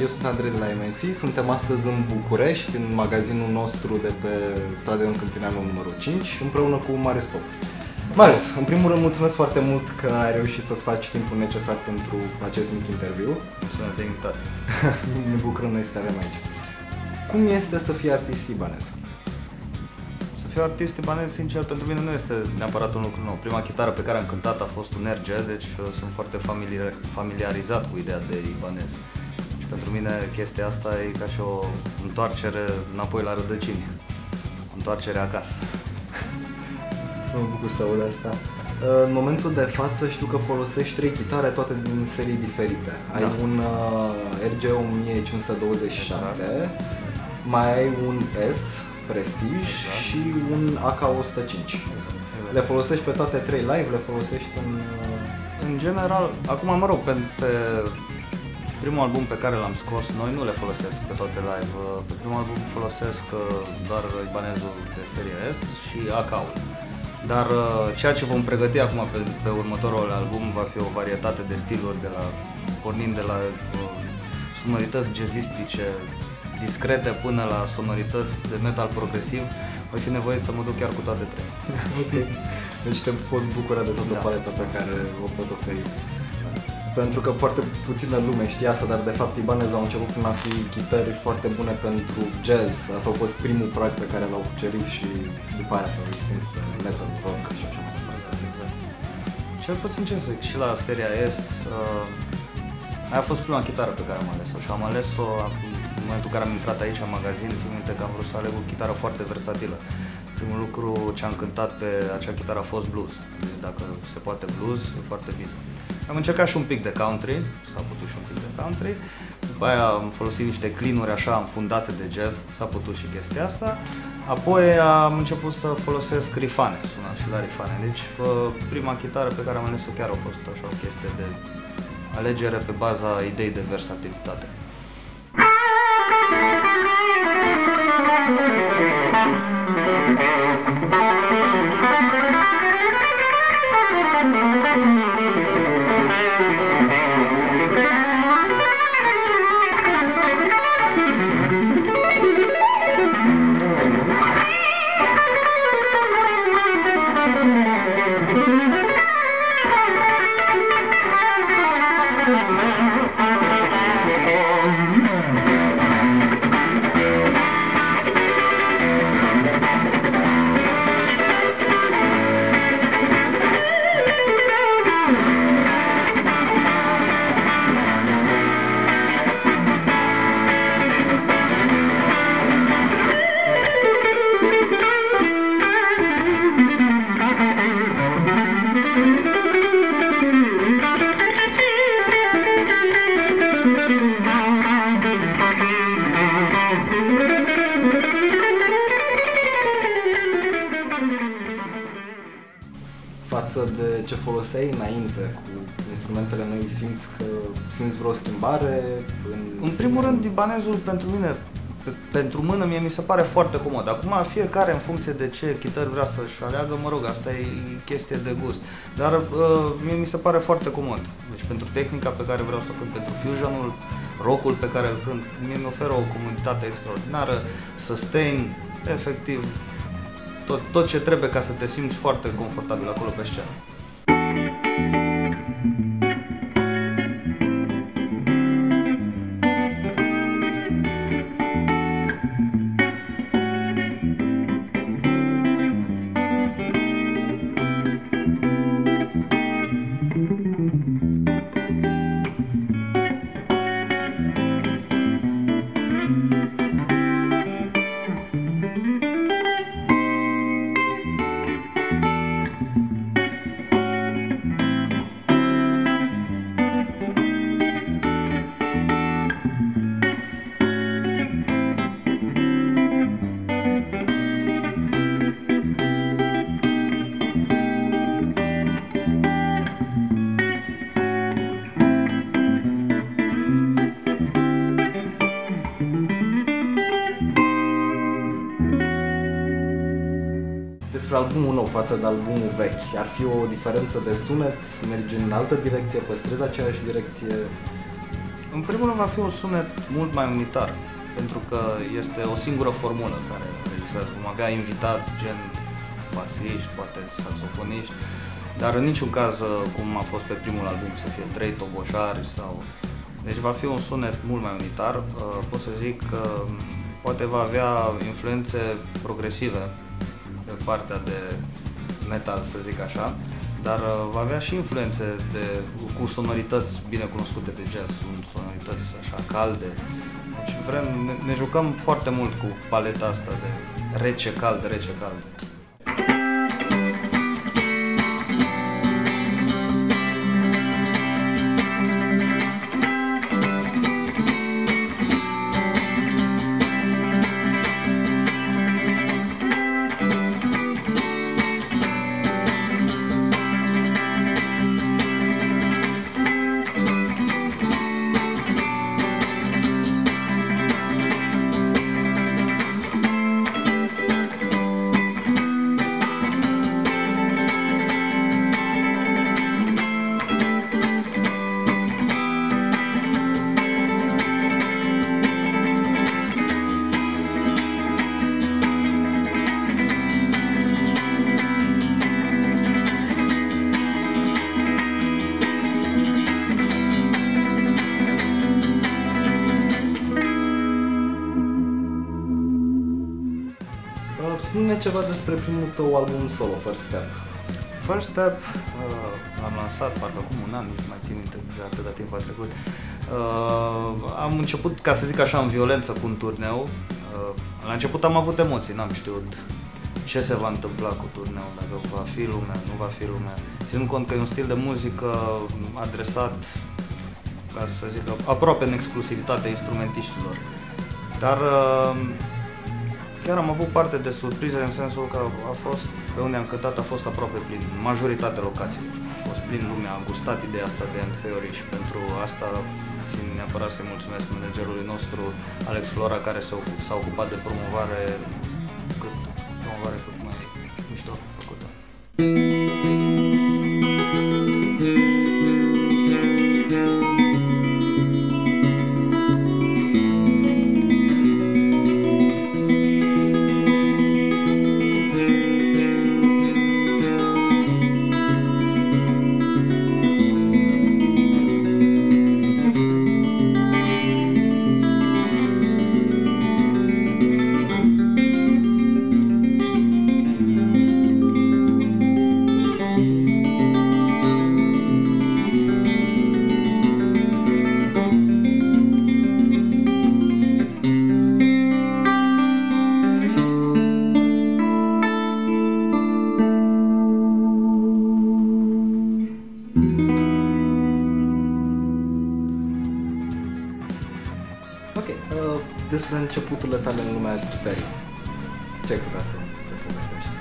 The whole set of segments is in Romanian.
eu sunt Andrei de la MNC, suntem astăzi în București, în magazinul nostru de pe strada Ion Câmpineanu numărul 5, împreună cu Marius Pop. Marius, în primul rând mulțumesc foarte mult că ai reușit să-ți faci timpul necesar pentru acest mic interviu. Mulțumesc de invitație. Ne bucurăm noi să te avem aici. Cum este să fii artist libanez? Să fiu artist libanez, sincer, pentru mine nu este neapărat un lucru nou. Prima chitară pe care am cântat a fost un air jazz, deci sunt foarte familiarizat cu ideea de libanez. Și pentru mine chestia asta e ca și o întoarcere înapoi la rădăcini, întoarcere acasă. Mă bucur să aud asta. În momentul de față știu că folosești 3 chitare, toate din serii diferite. Ai un RG 1527, mai ai un S Prestige și un AK 105. Le folosești pe toate 3 live, le folosești în general, acum mă rog, pe primul album pe care l-am scos noi nu le folosesc pe toate live. Pe primul album folosesc doar ibanezul de serie S și AK-ul. Dar ceea ce vom pregăti acum pe următorul album va fi o varietate de stiluri, pornind de la sonorități jazzistice discrete până la sonorități de metal progresiv. Voi fi nevoit să mă duc chiar cu toate 3. Ok. Deci te poți bucura de toată paleta pe care o pot oferi. Pentru că foarte puțină lume știe asta, dar de fapt Ibanez au început prin a fi chitări foarte bune pentru jazz. Asta a fost primul prag pe care l-au cucerit și după aia s-au extins pe metal, rock și așa mai departe. Exact. Cel puțin ce zic, și la seria S, aia a fost prima chitară pe care am ales-o și am ales-o în momentul în care am intrat aici în magazin. Țin minte că am vrut să aleg o chitară foarte versatilă. Primul lucru ce am cântat pe acea chitară a fost blues. Deci dacă se poate blues, e foarte bine. Am încercat și un pic de country, s-a putut și un pic de country. După aia am folosit niște clean-uri așa înfundate de jazz, s-a putut și chestia asta. Apoi am început să folosesc rifane, suna și la rifane. Deci prima chitară pe care am ales-o chiar a fost așa o chestie de alegere pe baza ideii de versatilitate. Față de ce foloseai înainte cu instrumentele noi, simți vreo schimbare? În primul rând, ibanezul pentru mine, pentru mână, mi se pare foarte comod. Acum fiecare în funcție de ce chitări vrea să-și aleagă, mă rog, asta e chestie de gust. Dar mie mi se pare foarte comod. Deci pentru tehnica pe care vreau să o cânt, pentru fusionul, rock-ul pe care îl cânt, mie mi oferă o comunitate extraordinară, sustain, efectiv, tot ce trebuie ca să te simți foarte confortabil acolo pe scenă. Despre albumul nou față de albumul vechi, ar fi o diferență de sunet? Mergi în altă direcție? Păstrezi aceeași direcție? În primul rând va fi un sunet mult mai unitar, pentru că este o singură formulă care înregistrează. Vom avea invitați gen basiști, poate saxofoniști, dar în niciun caz, cum a fost pe primul album, să fie 3 toboșari sau... Deci va fi un sunet mult mai unitar. Pot să zic că poate va avea influențe progresive pe partea de metal, să zic așa, dar va avea și influențe cu sonorități bine cunoscute de jazz, sunt sonorități așa calde. Deci ne jucăm foarte mult cu paleta asta de rece-cald, rece-cald. Spune-ne ceva despre primul tău album solo, First Step. First Step l-am lansat parcă acum un an, nici nu mai țin minte, deja atâta timp a trecut. Am început, ca să zic așa, în violență cu un turneu. La început am avut emoții, n-am știut ce se va întâmpla cu turneul, dacă va fi lumea, nu va fi lumea. Ținând cont că e un stil de muzică adresat, ca să zic, aproape în exclusivitate instrumentiștilor. Dar chiar am avut parte de surprize în sensul că a fost, pe unde am cântat a fost aproape plin, majoritatea locațiilor. A fost plin, lumea a gustat ideea asta de N-Theory și pentru asta țin neapărat să-i mulțumesc managerului nostru, Alex Flora, care s-a ocupat de promovare cât mai mișto făcută. Despre începuturile tale în lumea gitării, ce ai putea să te povestești?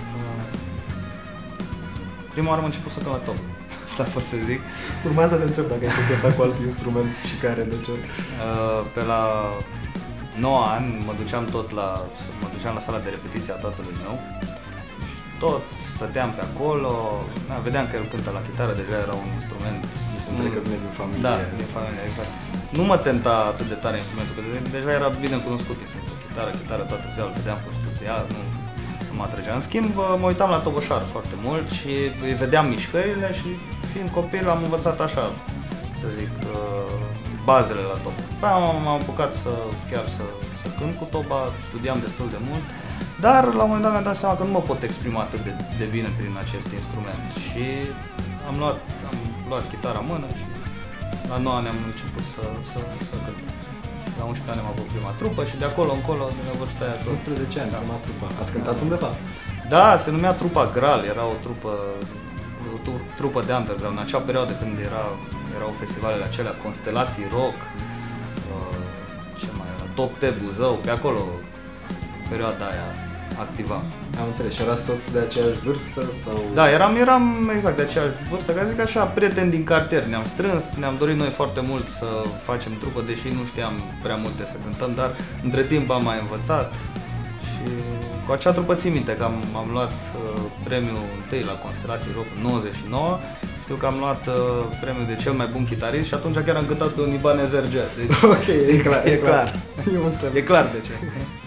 Prima oară am început să cânt la top, asta pot să zic. Urmează să te întreb dacă ai cântat cu alt instrument și care, de ce? Pe la 9 ani mă duceam la sala de repetiție a tatălui meu și tot stăteam pe acolo, vedeam că el cântă la chitară, deja era un instrument. Să înțeleg că vine din familie. Da, din familie, exact. Nu mă tenta atât de tare instrumentul, că deja era bine cunoscut instrumentul. Chitară, toată ziua, îl vedeam cum studia, nu mă atrăgea. În schimb, mă uitam la toboșar foarte mult și îi vedeam mișcările și fiind copil am învățat așa, să zic, bazele la top. M-am apucat să cânt cu toba, studiam destul de mult, dar la un moment dat mi-am dat seama că nu mă pot exprima atât de bine prin acest instrument și am luat chitara în mână și la 9 ani am început să cânt. La 11 ani am avut prima trupă și de acolo încolo, de la vârsta aia tot. 11 ani, prima trupă. Ați cântat undeva? Da, se numea Trupa Gral, era o trupă de underground. În acea perioadă când erau festivalele acelea, Constelații Rock, ce mai era, Top T Buzău, pe acolo, perioada aia activa. Am înțeles, și erați toți de aceeași vârstă sau? Da, eram exact de aceeași vârstă, ca zic așa, prieteni din cartier. Ne-am strâns, ne-am dorit noi foarte mult să facem trupă, deși nu știam prea multe să cântăm, dar între timp am mai învățat și cu acea trupă țin minte că am luat premiul întâi la Constelații Rock în 99 Știu că am luat premiul de cel mai bun chitarist și atunci chiar am cântat un Ibanez RG. Deci ok, e clar. e clar. E un semn. E clar de ce.